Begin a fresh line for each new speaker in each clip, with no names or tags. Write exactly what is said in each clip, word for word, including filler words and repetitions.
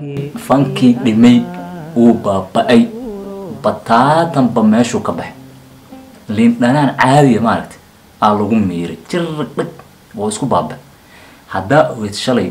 fankii dhimay uu baaba'ay bataatan ba meeshu ka baxay liin dhanaan caadi ma aragtay aa lagu miiray jirqad oo isku baabay hadaa oo shalay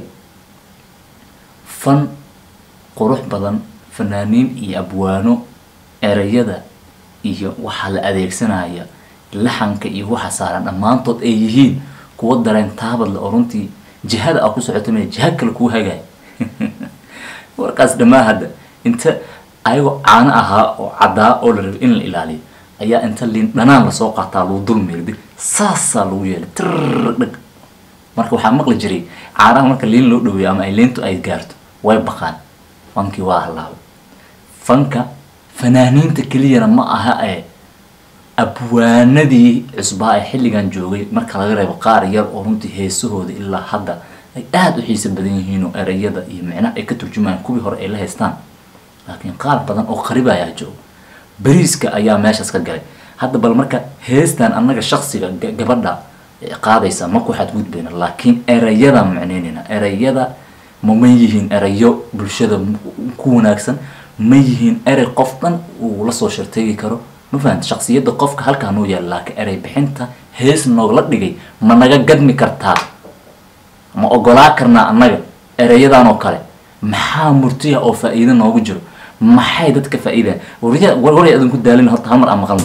fan qurux badan fanaaniin iyo abwaano erayada iyo waxa la adeegsanaya laxanka iyo waxa saaran dhamaantood ay yihiin kuwa dareen taabad la oruntii jihada aku socoto ma jihad kale ku hagay warkaas dhamaa hada inta ayago caana ahaa oo cadaa oo la rabo in la ilaaliyo ayaa inta liin dhanaan la soo qaataa loo dulmeeyo saasa loo yeelay tirrag marka waxa maqli jiray caanaha marka liin loo dhaweeyo ama ay liintu ay gaarto way baqaan fanki waa halaaw fanka fanaaniinta kaliya ma aha ee abwaanadii cusbaa ay xilligan joogay marka laga reebo qaar yar oo runtii heesahooda ilaa hadda ay aad u xiiso badan yihiin oo erayada iyo macnaha ay ka turjumaan kuwii hore ay la haystaan laakiin qaar badan oo qariba ayaa jooga bariiska ayaa meeshaas ka galay hadda bal marka heestan annaga shakhsiga gabadha qaadaysa ma ku xad gudbayna laakiin erayada macneynina erayada ma ma yihiin erayo bulshada ku wanaagsan ma yihiin eray qof dhan uu la soo sharteegi karo ma fahanti shakhsiyada qofka halka noo yaal laakiin eray bixinta hees noog la dhigay ma naga gadmi kartaa ma ogolaa karnaa annaga erayadan oo kale maxaa murtiya oo faa'iido noogu jiro maxay dadka faa'iideen wariya wariya adan ku daalin horta hal mar aan maqalno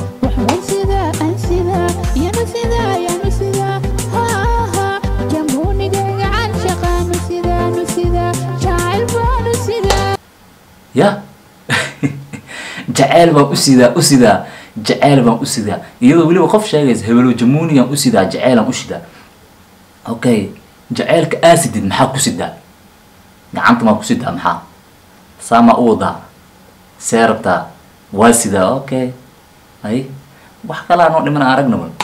ya jacayl baan u sidaa u sidaa jacayl baan u sidaa iyadoo waliba qof sheegaysa hebelo jamuuniyan u sidaa jacaylan u sidaa okay jacaylka aasidid maxaa ku sidaa gacanta ma ku sidaa maxaa sama u wadaa seerta waa sidaa okay ay wax kala noo dhiman aragna wal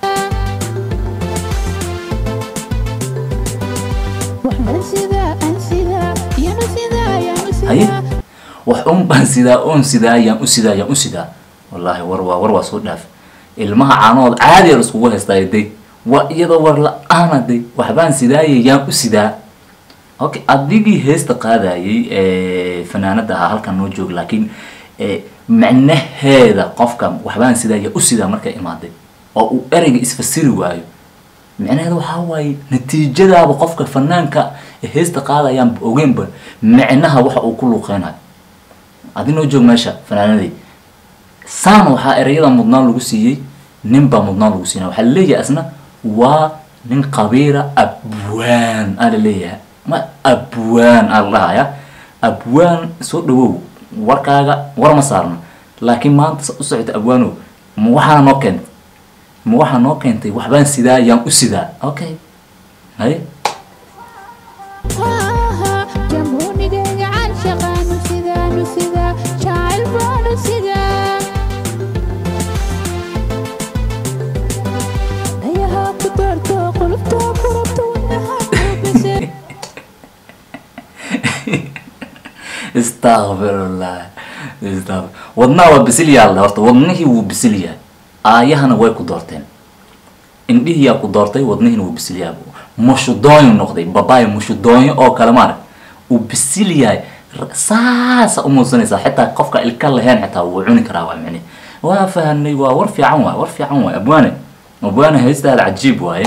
ay wax un baan sidaa un sidaa yaan u sidaa yaan u sidaa wallahi war waa war waa soo dhaaf ilmaha caanood caadi ah isku haystay day waa iyadoo war la'aan day wax baan sidaa yaan u sidaa okay adigii heesta qaadayay ee fanaanada halkan noo joog laakiin ee macnaheeda qofka wax baan sidaa yaan u sidaa markay imaaday oo uu erayga isfasiri waayo macnaheedu waxa waaye natiijadaaba qofka fanaanka heesta qaadayaan ogeynba macnaha waxa uu ku luqeynay adinoo joog meesha fanaanadii saan waxa erayada mudnaan lagu siiyay ninba mudnaan lagu siina waxa leeyahay asna waa nin qabiira abwaan ala leeyahay ma abwaan allah ya abwaan soo dhawow warkaaga war ma saarna laakiin maanta u socota abwaano ma waxa noo keentay ma waxa noo keentay wax baan sidaa yaan u sidaa okay hay استغفرالله استغفر ودنا وبسليا الله horta wadnihi wuu bisliyaa aayahana way ku doorteen indhihi yaa ku doortay wadnihina wuu bisliyaa mushudooyin noqday babaay mushudooyin oo kala maar uu bisliyaa saasa u muusanaysa xitaa qofka ilka lahayn xitaa wuu cuni karaa waa macni waa fahanay waa war fiican waa war fiican waa abwaane abwaane heesta cajiib waaye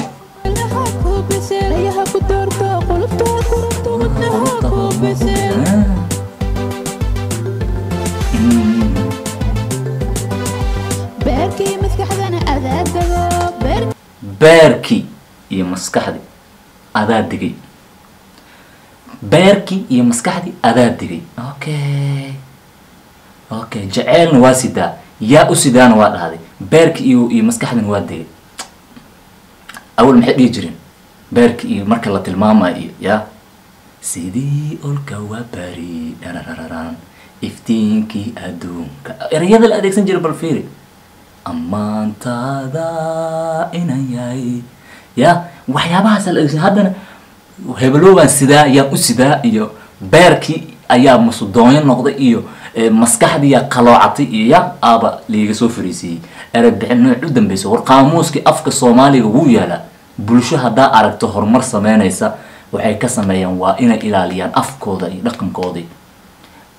beerki iyo maskaxdi adaa digay beerki iyo maskaxdi adaa digay okay okay jaceelna waa sidaa yaa u sidaana waa dhahday beerki iyo iyo maskaxdina waa digay awal maxay dhigi jireen beerki iyo marka la tilmaamayo iyo ya sidii olka waa bari dharararaan iftiinkii adduunka erayada la adeegsan jiray bal fiiri amaantaada inaan yahay ya waxyaabahaas la adeegsan haddana hebelowaan sidaa yaan u sidaa iyo beerkii ayaa masudoonya noqday iyo maskaxdii yaa qaloocatay iyo ya aaba liiga soo fariisiyey erey bixin nooc u dambaysa war qaamuuskii afka soomaaliga wuu yaalaa bulsho haddaa aragto horumar sameynaysa waxay ka sameeyaan waa inay ilaaliyaan afkooda iyo dhaqankooda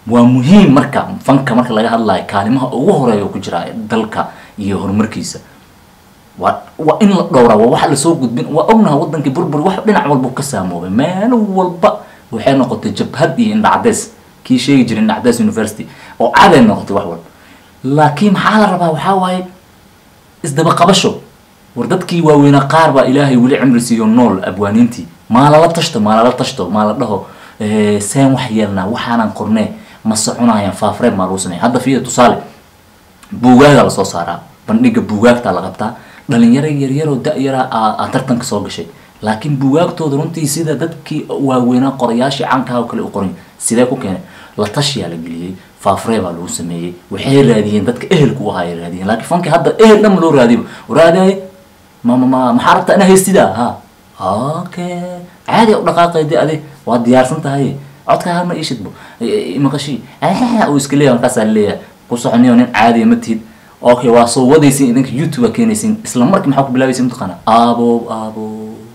ومهم مركا فنك مركا لقى الله كلمة وهو رأيه كجرا دلك يهون مركيسة و وإن الدورة وواحد لسوق بين وأمنا وضن كبربر واحد بين عمل بوكسامو ما هو البق وحين نقطة جبهة دي إن عدس كي شيء يجري إن عدس يونيفرسيتي أو عادة نقطة واحد لكن حال ربع وحاوي إذا بقى بشو وردت كي وين قاربة إلهي ولي عمر سيون نول أبوانينتي ما لا تشتو ما لا تشتو ما لا له إيه سام وحيلنا وحنا قرناه مسحونا يا فافرين مالوسني هذا فيه تصالح بوجاج على صوصارا بنيجي بوجاج تاع لقبتها دلين يرى يرى يرى ودا يرى أترتن كسوق شيء لكن بوجاج تودرونتي سيدا دتكي ووينا قرياشي عنك وكل أقرين سيدا كوكين لا تشيا لجلي فافرين مالوسني وحير رادين دتك أهل كوهاي رادين لكن فانك هذا أهل نملو رادين ورادي ما ما محاربت أنا هي سيدا ها أوكي عادي دقائق دي أدي وديار سنتهاي عدك هالما إيش تبو مقشي أه ويسكليه انقص اللي قصحني ونين عادي متهد أوكي واصو وديسي إنك يوتيوب كينيسين إسلام مرك محاك بلاويسي متقنا أبو أبو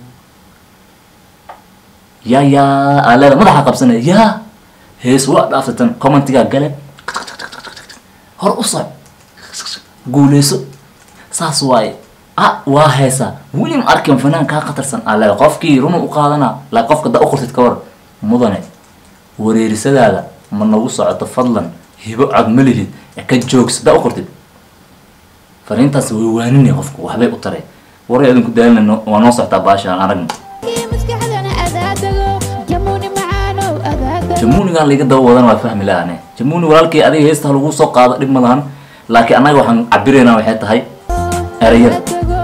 يا يا على ما ضحك بسنة يا هي سواء دافتن كومنتيجا قال هر أصع قوليسو ساسواي أه واهسا ولي ماركم فنان كا قطرسن على قفكي رونو وقادنا لا قفك دا أخرت تكور مدنه ورير سدادا من نوو سocota fadlan hibo cad malihid ka joogs da u qortid farintaas way waanine qofku waxbay u taray waray adinku daalna waa noo socota baasha aragna jamuni gaan liga daw wadan waa fahmi laane jamuni walaalkii adiga heesta lagu soo qaado dib ma lahan laakiin anaga waxaan cabireena waxay tahay erayada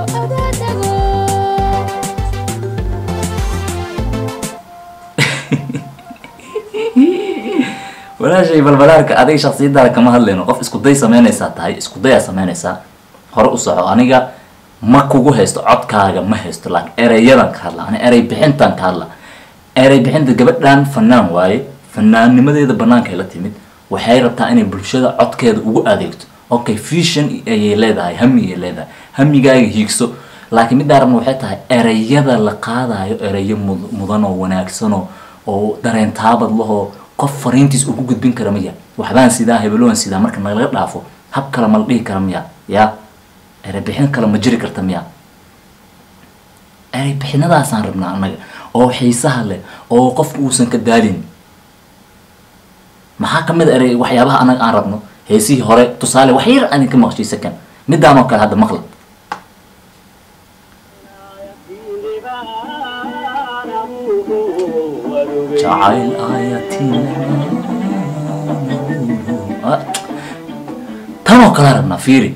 ولا شيء بالبلارك أدي شخصية ده كما هاللينو قف إسكو داي سمين إسات هاي إسكو داي سمين إسات هرو صعو أنيجا ما كوجو هست عد كاجا ما هست لك إري يلان كهلا أنا إري بحنتان كهلا إري بحنت جبت لان فنان واي فنان نمدي ده بنان كهلا تيمد وحيرة تاني بالشدة عد كده وأديكت أوكي فيشن يلادا هاي همي يلادا همي جاي هيكسو لكن مدار موحدها إري يدا لقادا إري مضانو وناكسنو أو دارين تابد له qof fariintiis ugu gudbin kara miya waxbaan sidaa hebeloon sidaa marka naga dhaafo hab kala mal dhigi kara miya ya eray bixin kala ma jiri karta miya eray bixinadaas aan rabnaa anaga oo xiisaha leh oo qofku uusan ka daalin maxaa kamid eray waxyaabaha anaga aan rabno heesii hore tusaale wax yar aan ka maqshay sakan midaan oo kale hadda maqla جعل آياتنا تمام كلامنا فيري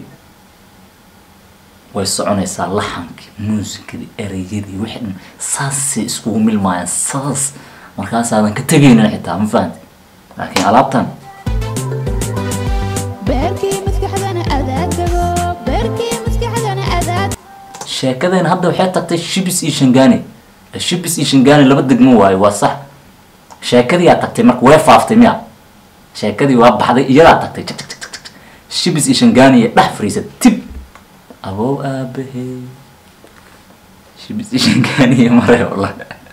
ويسعون يسال لحنك موسيقى دي أريجي دي واحد ساس اسمه ميل مايا ساس مركز هذا كتجين حتى ما فهمت لكن علابتن بركي مسكح أنا أذات بركي مسكح أنا أذات شاكذا هذا وحتى تشبس إيشنجاني الشبس إيشنجاني اللي بدك مو واي وصح شاكدي يا تكتي مرك ويفافتي ميا شاكدي واب حدا يلا تكتي شبس إيشنجاني راح فريسة تب أبو أبه شبس إيشنجاني يا مرة والله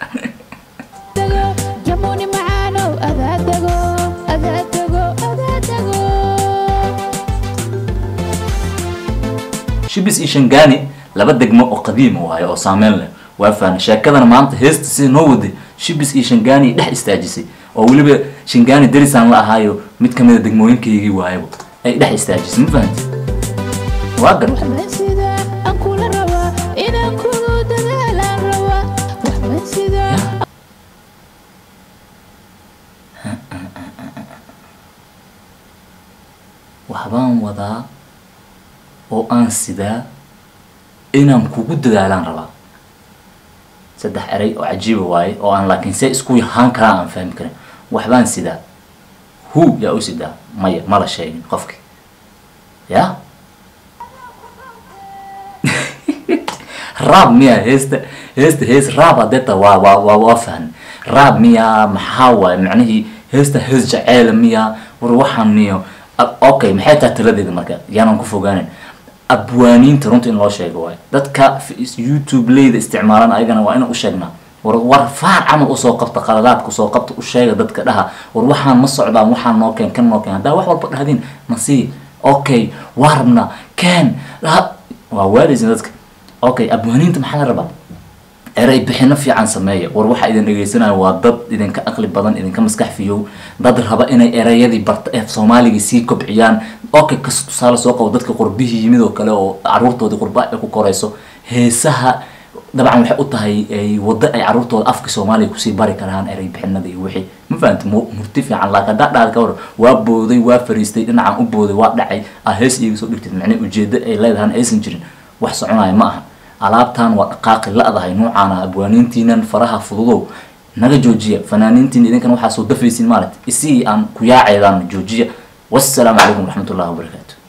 جموني معانا وأذاتكو أذاتكو أذاتكو شبس إيشنجاني لبدك مو قديم وهاي أو سامين له وافان شاكدنا ما أنت هست سي نودي شبس إيه شنغاني ده استاجسي أو ولي شنغاني دريسان لا هايو ميت كمية دقموين كيجي وايو أي ده استاجسي ما فهمت واقر وحبان وضع أو أنسدا إنهم كوجود دالان ربا saddex eray oo cajiib waay oo aan laakiin say isku yahaan kara aan fahmi karin waxbaan sida hu ya u sida maya mala sheegin qofki ya rab miya heesta heesta hees rab adeta waa waa waa waa fahn rab miya maxaa waay macnaheedu heesta hees jacayl miya war waxaan niyo okay maxay tahay taladeeda marka yaanan ku fogaanin abwaaniinta runtii in loo sheego waay dadka YouTube leeda isticmaalaan ayagana waa inaan u sheegnaa war war faar camal usoo qabta qaladaadka usoo qabta u sheega dadka dhaha war waxaan ma socdaan waxaan noo keen kan noo keen haddaa wax walba dhahdin nasii okay warna keen waa waalidin dadka okay abwaaniinta maxaa la rabaa eray bixino fiican sameeya war waxa idin dhageysanayo waa dad idinka aqli badan idinka maskax fiyow dad raba inay erayadii barta ee Soomaaliga sii kobciyaan okay kas tusaale soo qabo dadka qurbihii yimid oo kale oo caruurtoodii qurbaa ay ku korayso heesaha dabcan waxay u tahay ay wada ay caruurtooda afka Soomaaliga ku sii bari karaan eray bixinada iyo wixii ma fahanti murti fiican la ka dhaadhaad ka war waa booday waa fariistay dhinacan u booday waa dhacay ah hees iiga soo dhigtay macna ujeeda ay leedahay aysan jirin wax soconaya ma aha alaabtan waa dhaqaaqi laadahay noocaana abwaaniintiinan faraha fududow naga joojiya fanaaniintiin idinkan waxa soo dafaysin maalit isii aan ku yaaceedaan joojiya wassalamu alaykum warahmatullahi wabarakatuh